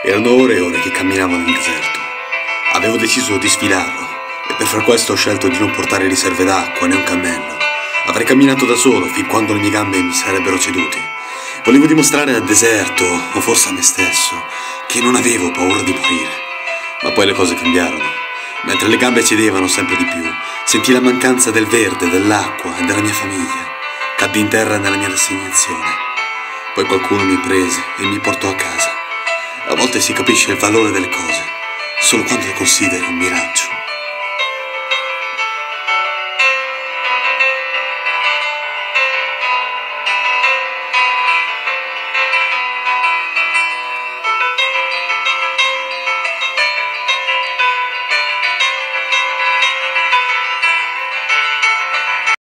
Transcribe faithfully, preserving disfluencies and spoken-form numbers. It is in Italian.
Erano ore e ore che camminavo nel deserto. Avevo deciso di sfilarlo e per far questo ho scelto di non portare riserve d'acqua né un cammello. Avrei camminato da solo fin quando le mie gambe mi sarebbero ceduti. Volevo dimostrare al deserto, o forse a me stesso, che non avevo paura di morire. Ma poi le cose cambiarono. Mentre le gambe cedevano sempre di più, sentii la mancanza del verde, dell'acqua e della mia famiglia. Caddi in terra nella mia rassegnazione. Poi qualcuno mi prese e mi portò a casa. A volte si capisce il valore delle cose solo quando le consideri un miraggio.